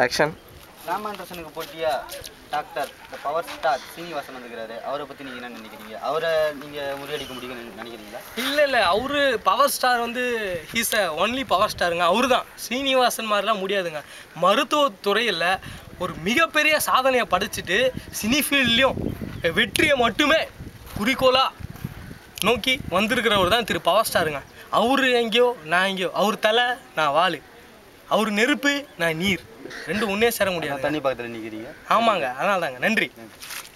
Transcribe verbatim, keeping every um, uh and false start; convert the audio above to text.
Action. ராமாந்தரசனுக்கு போட்டியா doctor the power star Srinivasan வந்துக்கிறாரு. அவரை பற்றி நீங்கள் என்ன நினைக்கிறீங்க? அவரை நீங்கள் முறியடிக்க முடியும்னு நினைக்கிறீங்களா? இல்லை இல்லை அவரு பவர் ஸ்டார் வந்து ஹீஸ் அ ஒன்லி பவர் ஸ்டாருங்க. அவரு தான். சீனிவாசன் மாதிரிலாம் முடியாதுங்க. மருத்துவத்துறையில் ஒரு மிகப்பெரிய சாதனையை படைச்சிட்டு சினி ஃபீல்ட்லேயும் வெற்றியை மட்டுமே குறிக்கோளாக நோக்கி வந்திருக்கிறவர் தான் திரு பவர் ஸ்டாருங்க. அவர் எங்கேயோ நான் எங்கேயோ. அவர் தலை நான் வாள், அவர் நெருப்பு நான் நீர், ரெண்டு ஒன்றே சேர முடியாது. தண்ணி பக்கத்தில் நிற்கிறீங்க. ஆமாங்க, அதனால தாங்க. நன்றி.